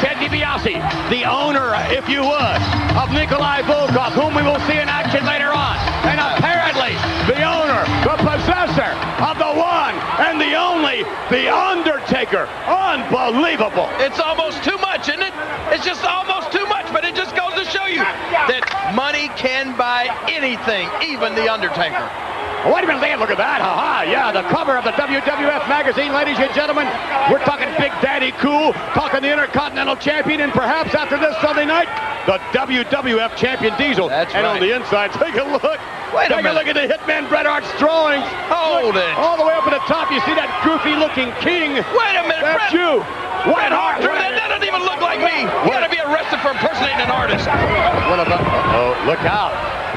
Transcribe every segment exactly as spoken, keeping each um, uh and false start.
Ted DiBiase, the owner, if you would, of Nikolai Volkov, whom we will see in action later on. And apparently, the owner, the possessor of the one and the only, The Undertaker. Unbelievable. It's almost too much, isn't it? It's just almost too much, but it just goes to show you that money can buy anything, even The Undertaker. Wait a minute, Dan, look at that. Ha-ha, yeah, the cover of the W W F magazine, ladies and gentlemen. We're talking Big Daddy Cool, talking the Intercontinental Champion, and perhaps after this Sunday night, the W W F Champion Diesel. That's and right. on the inside, take a look. Wait a take minute. a look at the Hitman Bret Hart's drawings. Hold look, it. All the way up at the top, you see that goofy-looking king. Wait a minute, That's Bret. you. Bret Hart, that doesn't even look like me. You got to be arrested for impersonating an artist. What about? Uh-oh, look out.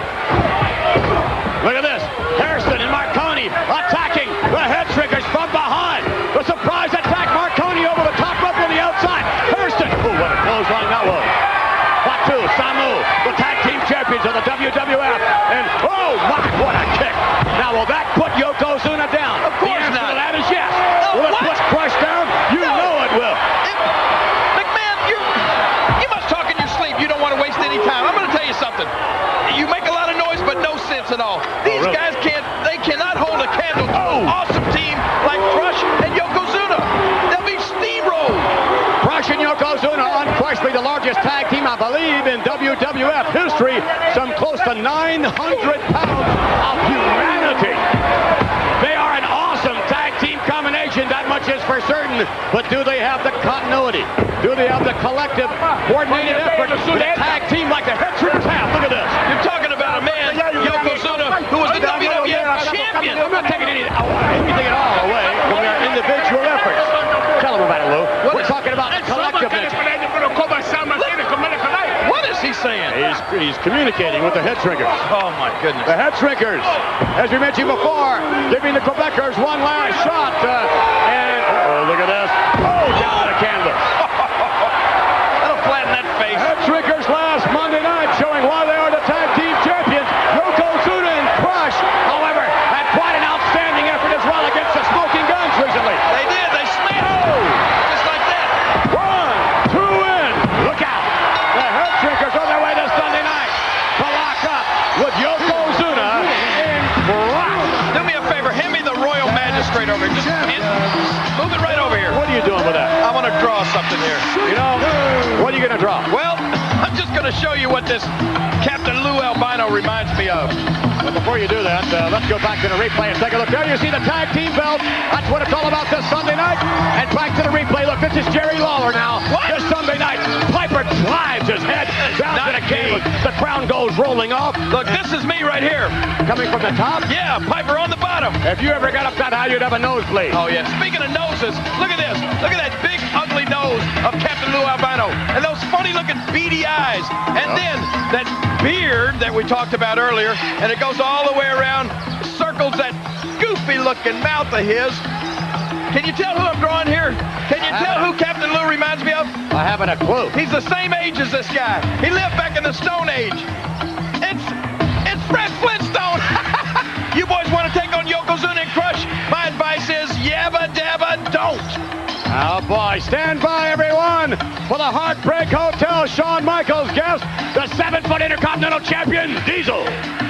Look at this. Harrison and Marconi attacking the head triggers from behind. The surprise attack. Marconi over the top rope on the outside. Harrison. Oh, what a clothesline that was. Fatu, Samu, the tag team champions of the W W F. And, oh, my, what a kick. Now, will that put Yokozuna down? Of course the answer not. to that is yes. No, will it what? put Crush down? You No. know it will. It, McMahon, you, you must talk in your sleep. You don't want to waste any time. I'm going to tell you something. You make a lot of noise, but no sense at all. These really? guys can't, they cannot hold a candle to Oh. an awesome team like Crush and Yokozuna. They'll be steamrolled. Crush and Yokozuna, unquestionably the largest tag team, I believe, in W W F history. Some close to nine hundred pounds of humanity. They are an awesome tag team combination, that much is for certain. But do they have the continuity? Do they have the collective, coordinated effort with a tag team like the Head Triggers have? Look at this. You're talking about a man, Yokozuna, who was the W W F champion. I'm not taking any, anything at all away from their individual efforts. Tell them about it, Lou. We're talking about the collectiveness. What is he saying? He's, he's communicating with the Head Triggers. Oh, my goodness. The Head Triggers, as we mentioned before, giving the Quebecers one last shot. Uh, and, oh, look at this. Oh, down the canvas. That'll flatten that face. Head Triggers last Monday night showing why they are the tag team champions. Yokozuna and Crush, however, had quite an outstanding effort as well against the Smoking Guns recently. They did. They smashed. Oh. Just like that. One, two in. Look out. The Head Triggers on their way this Sunday night to lock up with Yokozuna and Crush. Do me a favor. Hand me the Royal Magistrate over here. Just hand, move it right over here. What are you doing with that? I want to draw something here. You know, what are you going to draw? Well, I'm just going to show you what this Captain Lou Albino reminds me of. But before you do that, uh, let's go back to the replay and take a look. There you see the tag team belt. That's what it's all about this Sunday night. And back to the replay. Look, this is Jerry Lawler now. What? This Sunday night, Piper drives his head down to the cage. The crown goes rolling off. Look, this is me right here. Coming from the top. Yeah, Piper on the bottom. If you ever got up that high, you'd have a nosebleed. Oh, yeah. Speaking of noses, look at this. Look at that big, ugly nose of Captain Lou Albino. And those funny-looking beady eyes. And then that beard that we talked about earlier. And it goes all the way around, circles that goofy-looking mouth of his. Can you tell who I'm drawing here? Can you tell who Captain Lou reminds me of? I haven't a clue. He's the same age as this guy. He lived back in the Stone Age. It's, it's Fred Flintstone. You boys want to take on Yokozuna and Crush? My advice is yabba dabba don't. Oh boy, stand by everyone for the Heartbreak Hotel Shawn Michaels guest, the seven-foot Intercontinental Champion, Diesel.